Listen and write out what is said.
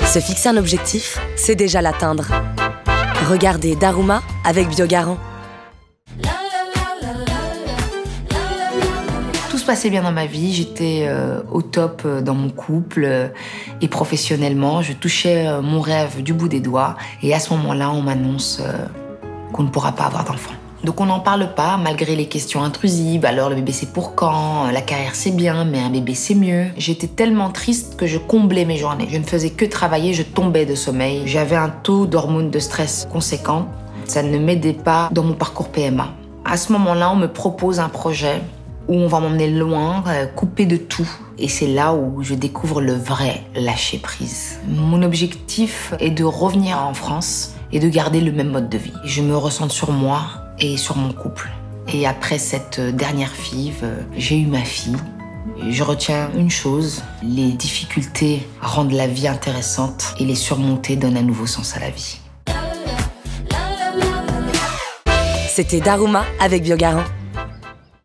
Se fixer un objectif, c'est déjà l'atteindre. Regardez Daruma avec Biogarant. Tout se passait bien dans ma vie, j'étais au top dans mon couple et professionnellement. Je touchais mon rêve du bout des doigts et à ce moment-là, on m'annonce qu'on ne pourra pas avoir d'enfant. Donc on n'en parle pas, malgré les questions intrusives. Alors le bébé c'est pour quand? La carrière c'est bien, mais un bébé c'est mieux. J'étais tellement triste que je comblais mes journées. Je ne faisais que travailler, je tombais de sommeil. J'avais un taux d'hormones de stress conséquent. Ça ne m'aidait pas dans mon parcours PMA. À ce moment-là, on me propose un projet où on va m'emmener loin, couper de tout. Et c'est là où je découvre le vrai lâcher-prise. Mon objectif est de revenir en France et de garder le même mode de vie. Je me ressens sur moi et sur mon couple. Et après cette dernière FIV, j'ai eu ma fille. Je retiens une chose, les difficultés rendent la vie intéressante et les surmonter donnent un nouveau sens à la vie. C'était Daruma avec Biogarant.